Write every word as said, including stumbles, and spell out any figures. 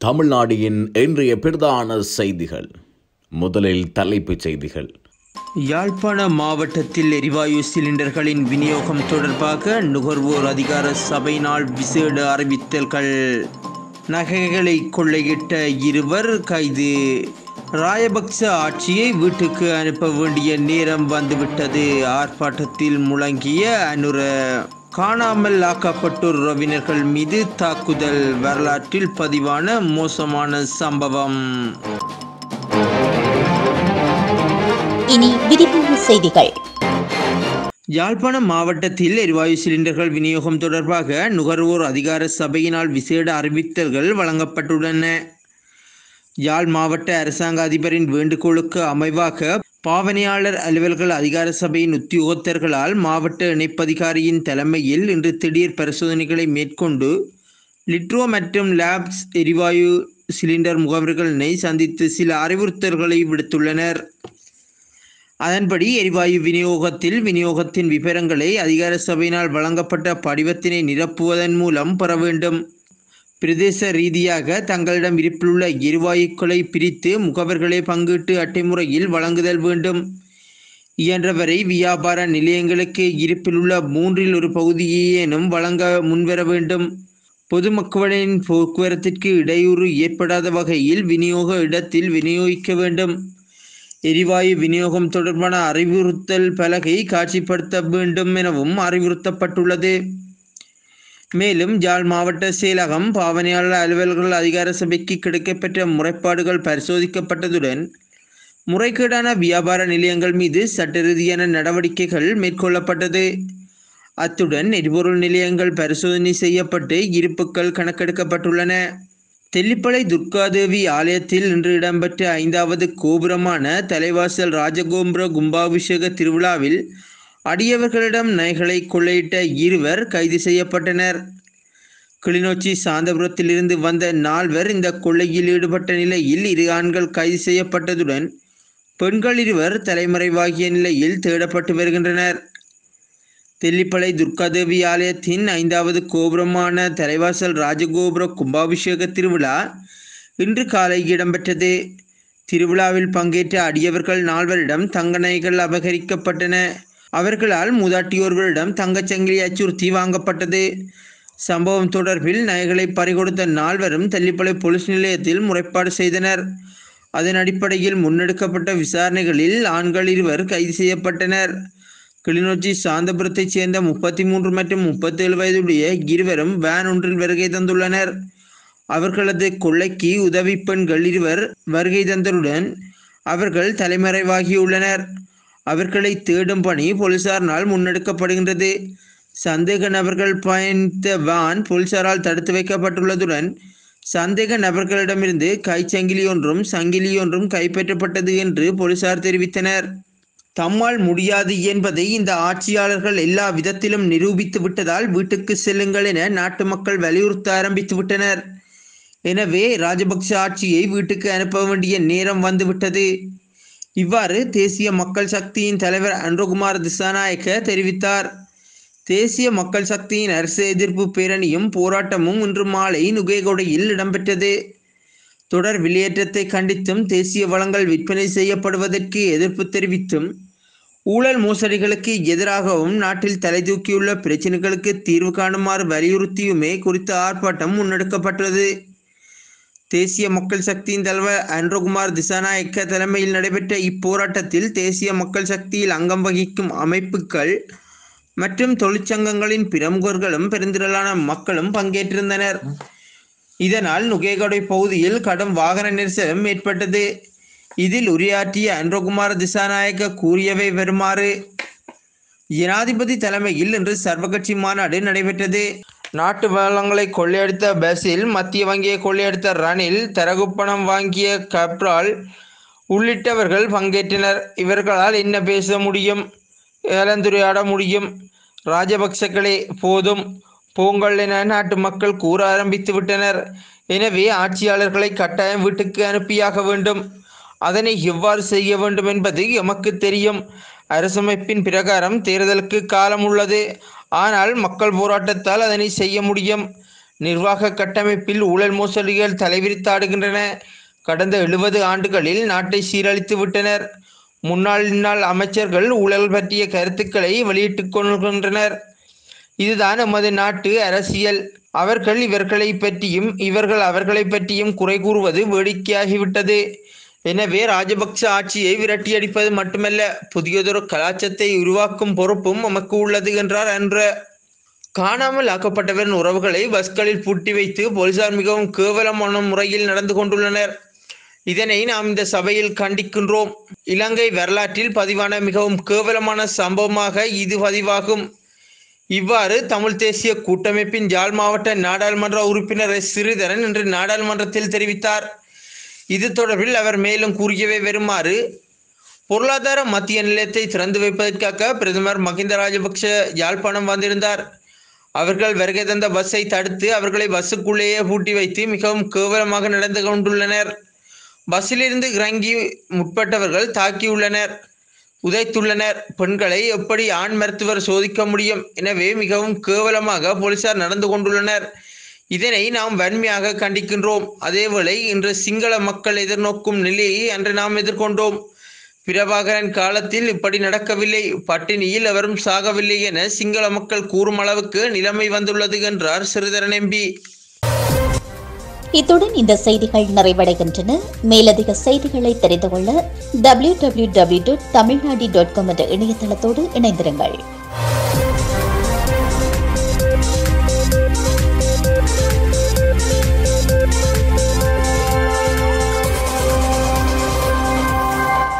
தமிழ்நாடின் இன்றைய பிரதான செய்திகள். முதலில் தலைப்புச் செய்திகள். யாழ்ப்பாண மாவட்டத்தில் எரிவாயு சிலிண்டர்களின் விநியோகம் தொடர்பாக நுகர்வோர் அதிகார சபையினால் விசேட அறிவித்தல்கள். நகைகளை கொள்ளையிட்ட இருவர் கைது. ராயபக்ச ஆட்சியை வீட்டுக்கு அனுப்ப வேண்டிய நேரம் வந்துவிட்டது. ஆர்ப்பாட்டத்தில் முழங்கிய அனுர. காணாமல் ஆக்கப்பட்டோர் உறவினர்கள் மீது தாக்குதல். வரலாற்றில் பதிவான மோசமான சம்பவம். இனி விரிவான செய்திகள். யாழ்ப்பாணம் மாவட்டத்தில் எரிவாயு சிலிண்டர்கள் விநியோகம் தொடர்பாக நுகர்வோர் அதிகார சபையினால் விசேட அறிவித்தல்கள் வழங்கப்பட்டுள்ளன. யாழ் மாவட்ட அரசாங்க அதிபரின் வேண்டுகோளுக்கு அமைவாக பாவனையாளர் அலுவல்கள் அதிகார சபையின் உத்தியோகத்தர்களால் மாவட்ட இணைப்பதிகாரியின் தலைமையில் இன்று திடீர் பரிசோதனைகளை மேற்கொண்டு லிட்ரோ மற்றும் லேப்ஸ் எரிவாயு சிலிண்டர் முகவர்களினை சந்தித்து சில அறிவுறுத்தல்களை விடுத்துள்ளனர். அதன்படி எரிவாயு விநியோகத்தில் விநியோகத்தின் விவரங்களை அதிகார சபையினால் வழங்கப்பட்ட படிவத்தினை நிரப்புவதன் மூலம் பெற வேண்டும். பிரதேச ரீதியாக தங்களிடம் இருப்பிலுள்ள எரிவாயுக்களை பிரித்து முகவர்களை பங்கீட்டு அட்டை முறையில் வழங்குதல் வேண்டும். இயன்றவரை வியாபார நிலையங்களுக்கு இருப்பிலுள்ள மூன்றில் ஒரு பகுதியேனும் வழங்க முன்வர வேண்டும். பொதுமக்களின் போக்குவரத்திற்கு இடையூறு ஏற்படாத வகையில் விநியோக இடத்தில் விநியோகிக்க வேண்டும். எரிவாயு விநியோகம் தொடர்பான அறிவுறுத்தல் பலகை காட்சிப்படுத்த வேண்டும் எனவும் அறிவுறுத்தப்பட்டுள்ளது. மேலும் யாழ் மாவட்ட செயலகம் பாவனையாளர் அலுவல்கள் அதிகார சபைக்கு கிடைக்கப்பெற்ற முறைப்பாடுகள் பரிசோதிக்கப்பட்டதுடன் முறைகேடான வியாபார நிலையங்கள் மீது சட்ட ரீதியான நடவடிக்கைகள் மேற்கொள்ளப்பட்டது. அத்துடன் எரிபொருள் நிலையங்கள் பரிசோதனை செய்யப்பட்டு இருப்புக்கள் கணக்கெடுக்கப்பட்டுள்ளன. தெல்லிப்பளை துர்காதேவி ஆலயத்தில் இன்று இடம்பெற்ற ஐந்தாவது கோபுரமான தலைவாசல் ராஜகோபுர கும்பாபிஷேக திருவிழாவில் அடியவர்களிடம் நகைகளை கொள்ளையிட்ட இருவர் கைது செய்யப்பட்டனர். கிளிநொச்சி சாந்தபுரத்திலிருந்து வந்த நால்வர் இந்த கொள்ளையில் ஈடுபட்ட நிலையில் இரு ஆண்கள் கைது செய்யப்பட்டதுடன் பெண்கள் இருவர் தலைமறைவாகிய நிலையில் தேடப்பட்டு வருகின்றனர். தெல்லிப்பளை துர்காதேவி ஆலயத்தின் ஐந்தாவது கோபுரமான தலைவாசல் ராஜகோபுர கும்பாபிஷேக திருவிழா இன்று காலை இடம்பெற்றது. திருவிழாவில் பங்கேற்ற அடியவர்கள் நால்வரிடம் தங்க நகைகள் அபகரிக்கப்பட்டன. அவர்களால் மூதாட்டியோர்களிடம் தங்கச்சங்கிலி அச்சுறுத்தி வாங்கப்பட்டது. சம்பவம் தொடர்பில் நகைகளை பறிகொடுத்த நால்வரும் தெல்லிப்பளை போலீஸ் நிலையத்தில் முறைப்பாடு செய்தனர். அதன் அடிப்படையில் முன்னெடுக்கப்பட்ட விசாரணைகளில் ஆண்கள் இருவர் கைது செய்யப்பட்டனர். கிளிநொச்சி சாந்தபுரத்தைச் சேர்ந்த முப்பத்தி மூன்று மற்றும் முப்பத்தி ஏழு வயதுடைய இருவரும் வேன் ஒன்றில் வருகை தந்துள்ளனர். அவர்களது கொள்ளைக்கு உதவி பெண்கள் இருவர் வருகை தந்ததுடன் அவர்கள் தலைமறைவாகியுள்ளனர். அவர்களை தேடும் பணி போலீசாரினால் முன்னெடுக்கப்படுகின்றது. சந்தேக நபர்கள் பயணித்த வான் போலீசாரால் தடுத்து வைக்கப்பட்டுள்ளதுடன் சந்தேக நபர்களிடமிருந்து கைச்சங்கிலி ஒன்றும் சங்கிலி ஒன்றும் கைப்பற்றப்பட்டது என்று போலீசார் தெரிவித்தனர். தம்மால் முடியாது என்பதை இந்த ஆட்சியாளர்கள் எல்லா விதத்திலும் நிரூபித்து விட்டதால் வீட்டுக்கு செல்லுங்கள் என நாட்டு மக்கள் வலியுறுத்த ஆரம்பித்து விட்டனர். எனவே ராஜபக்ச ஆட்சியை வீட்டுக்கு அனுப்ப வேண்டிய நேரம் வந்துவிட்டது. இவ்வாறு தேசிய மக்கள் சக்தியின் தலைவர் அன்ரோகுமார் திசாநாயக்க தெரிவித்தார். தேசிய மக்கள் சக்தியின் அரசு எதிர்ப்பு பேரணியும் போராட்டமும் இன்று மாலை நுகேகொடையில் இடம்பெற்றது. தொடர் வெளியேற்றத்தை கண்டித்தும் தேசிய வளங்கள் விற்பனை செய்யப்படுவதற்கு எதிர்ப்பு தெரிவித்தும் ஊழல் மோசடிகளுக்கு எதிராகவும் நாட்டில் தலை தூக்கியுள்ள பிரச்சினைகளுக்கு தீர்வு காணுமாறு வலியுறுத்தியுமே குறித்த ஆர்ப்பாட்டம் முன்னெடுக்கப்பட்டது. தேசிய மக்கள் சக்தியின் தலைவர் அன்ரோகுமார் திசாநாயக்க தலைமையில் நடைபெற்ற இப்போராட்டத்தில் தேசிய மக்கள் சக்தியில் அங்கம் வகிக்கும் அமைப்புகள் மற்றும் தொழிற்சங்கங்களின் பிரமுகர்களும் பெருந்திரளான மக்களும் பங்கேற்றிருந்தனர். இதனால் நுகேகொடை பகுதியில் கடும் வாகன நெரிசலும் ஏற்பட்டது. இதில் உரையாற்றிய அன்ரோகுமார் திசாநாயக்க கூறியவை வருமாறு. ஜனாதிபதி தலைமையில் இன்று சர்வகட்சி மாநாடு நடைபெற்றது. நாட்டு வளங்களை கொள்ளையடித்த பசில், மத்திய வங்கியை கொள்ளையடித்த ரணில், தரகுப்பணம் வாங்கிய கப்ரால் உள்ளிட்டவர்கள் பங்கேற்றனர். இவர்களால் என்ன பேச முடியும், கலந்துரையாட முடியும்? ராஜபக்சக்களே போதும் போங்கள் என நாட்டு மக்கள் கூற ஆரம்பித்து விட்டனர். எனவே ஆட்சியாளர்களை கட்டாயம் வீட்டுக்கு அனுப்பியாக வேண்டும். அதனை எவ்வாறு செய்ய வேண்டும் என்பது எமக்கு தெரியும். அரசமைப்பின் பிரகாரம் தேர்தலுக்கு காலம் உள்ளது. ஆனால் மக்கள் போராட்டத்தால் அதனை செய்ய முடியும். நிர்வாக கட்டமைப்பில் ஊழல் மோசடிகள் தலைவிரித்தாடுகின்றன. கடந்த எழுபது ஆண்டுகளில் நாட்டை சீரழித்து விட்டனர். முன்னாள் இந்நாள் அமைச்சர்கள் ஊழல் பற்றிய கருத்துக்களை வெளியிட்டுக் கொள்கின்றனர். இதுதான் எமது நாட்டு அரசியல். அவர்கள் இவர்களை பற்றியும் இவர்கள் அவர்களை பற்றியும் குறை கூறுவது வேடிக்கையாகிவிட்டது. எனவே ராஜபக்ச ஆட்சியை விரட்டியடிப்பது மட்டுமல்ல, புதியதொரு கலாச்சாரத்தை உருவாக்கும் பொறுப்பும் நமக்கு உள்ளது என்றார். என்ற காணாமல் ஆக்கப்பட்டவரின் உறவுகளை பஸ்களில் பூட்டி வைத்து போலீசார் மிகவும் கேவலமான முறையில் நடந்து கொண்டுள்ளனர். இதனை நாம் இந்த சபையில் கண்டிக்கின்றோம். இலங்கை வரலாற்றில் பதிவான மிகவும் கேவலமான சம்பவமாக இது பதிவாகும். இவ்வாறு தமிழ் தேசிய கூட்டமைப்பின் யாழ் மாவட்ட நாடாளுமன்ற உறுப்பினர் எஸ் ஸ்ரீதரன் இன்று நாடாளுமன்றத்தில் தெரிவித்தார். இது தொடர்பில் அவர் மேலும் கூறியவை வருமாறு: பொருளாதார மத்திய நிலையத்தை திறந்து வைப்பதற்காக பிரதமர் மஹிந்த ராஜபக்ஷ யாழ்ப்பாணம் வந்திருந்தார். அவர்கள் வருகை தந்த பஸ்ஸை தடுத்து அவர்களை பஸ்ஸுக்குள்ளேயே பூட்டி வைத்து மிகவும் கேவலமாக நடந்து கொண்டுள்ளனர். பஸ்ஸிலிருந்து இறங்கி முற்பட்டவர்கள் தாக்கியுள்ளனர், உதைத்துள்ளனர். பெண்களை எப்படி ஆண் மருத்துவர் சோதிக்க முடியும்? எனவே மிகவும் கேவலமாக போலீசார் நடந்து கொண்டுள்ளனர். இதனை நாம் வன்மையாக கண்டிக்கின்றோம். அதேவேளை இன்று சிங்கள மக்கள் எதிர்நோக்கும் நிலையை அன்று நாம் எதிர்கொண்டோம். பிரபாகரன் காலத்தில் இப்படி நடக்கவில்லை, பட்டினியில் எவரும் சாகவில்லை என சிங்கள மக்கள் கூறும் அளவுக்கு நிலைமை வந்துள்ளது என்றார் ஸ்ரீதரன் எம்பி. இத்துடன் இந்த செய்திகள் நிறைவடைகின்றன. மேலதிக செய்திகளை தெரிந்து கொள்ள W W W dot Tamilnadu dot com என்ற இணையதளத்தோடு இணைந்திருங்கள்.